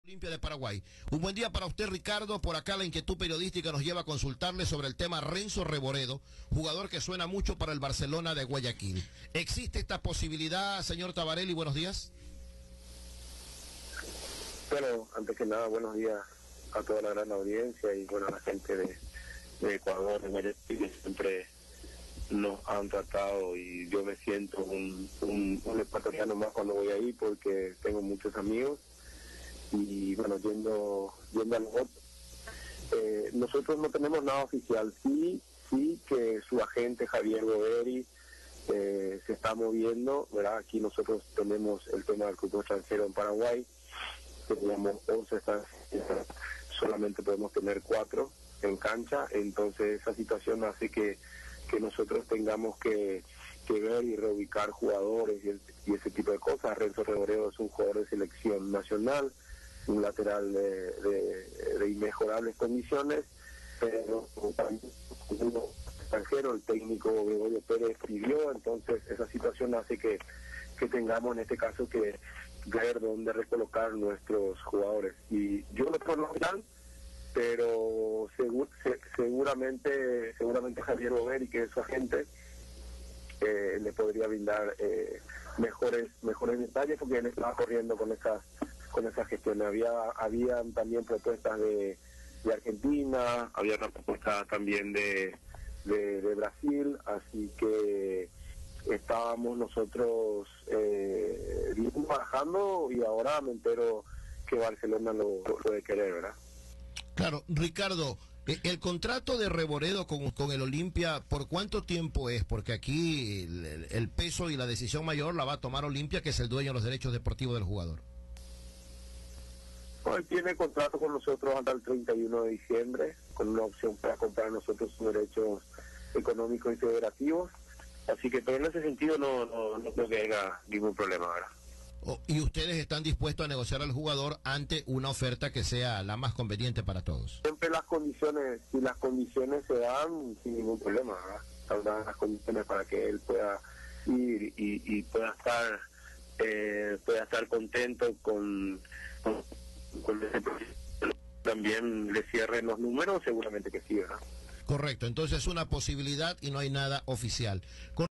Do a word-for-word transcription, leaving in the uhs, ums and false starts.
Olimpia de Paraguay. Un buen día para usted, Ricardo. Por acá la inquietud periodística nos lleva a consultarle sobre el tema Renzo Reboredo, jugador que suena mucho para el Barcelona de Guayaquil. ¿Existe esta posibilidad, señor Tabarelli? Buenos días. Bueno, antes que nada, buenos días a toda la gran audiencia y bueno, a la gente de, de Ecuador, de Guayaquil, que siempre nos han tratado, y yo me siento un, un, un ecuatoriano más cuando voy ahí porque tengo muchos amigos. Y bueno, yendo yendo al voto, eh, nosotros no tenemos nada oficial. Sí, sí que su agente Javier Boveri eh, se está moviendo, ¿verdad? Aquí nosotros tenemos el tema del fútbol extranjero en Paraguay, teníamos once extranjeros, solamente podemos tener cuatro en cancha, entonces esa situación hace que, que nosotros tengamos que, que ver y reubicar jugadores y, el, y ese tipo de cosas. Renzo Reboredo es un jugador de selección nacional, un lateral de, de, de inmejorables condiciones, pero también un extranjero, el técnico Gregorio Pérez escribió, entonces esa situación hace que, que tengamos en este caso que ver dónde recolocar nuestros jugadores. Y yo no puedo hablar, pero segur, se, seguramente seguramente Javier Boveri, que es su agente, eh, le podría brindar eh, mejores mejores detalles, porque él estaba corriendo con esas con esa gestión. Había habían también propuestas de, de Argentina, había una propuesta también de, de, de Brasil, así que estábamos nosotros eh, bajando, y ahora me entero que Barcelona lo, lo puede querer, ¿verdad? Claro, Ricardo, el contrato de Reboredo con, con el Olimpia, ¿por cuánto tiempo es? Porque aquí el, el peso y la decisión mayor la va a tomar Olimpia, que es el dueño de los derechos deportivos del jugador. Él tiene contrato con nosotros hasta el treinta y uno de diciembre, con una opción para comprar nosotros sus derechos económicos y federativos, así que pero en ese sentido no, no, no creo que haya ningún problema, ¿verdad? Oh, ¿y ustedes están dispuestos a negociar al jugador ante una oferta que sea la más conveniente para todos? Siempre las condiciones, si las condiciones se dan, sin ningún problema, ¿verdad? Habrá las condiciones para que él pueda ir y, y pueda estar eh, pueda estar contento con, con con ese proyecto, también le cierren los números, seguramente que sí, ¿verdad? Correcto, entonces es una posibilidad y no hay nada oficial. Con